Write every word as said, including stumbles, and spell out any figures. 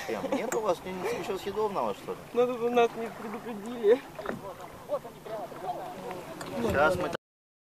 Чем? Нет у вас ничего съедобного, что ли? Надо бы нас не предупредили. Сейчас мы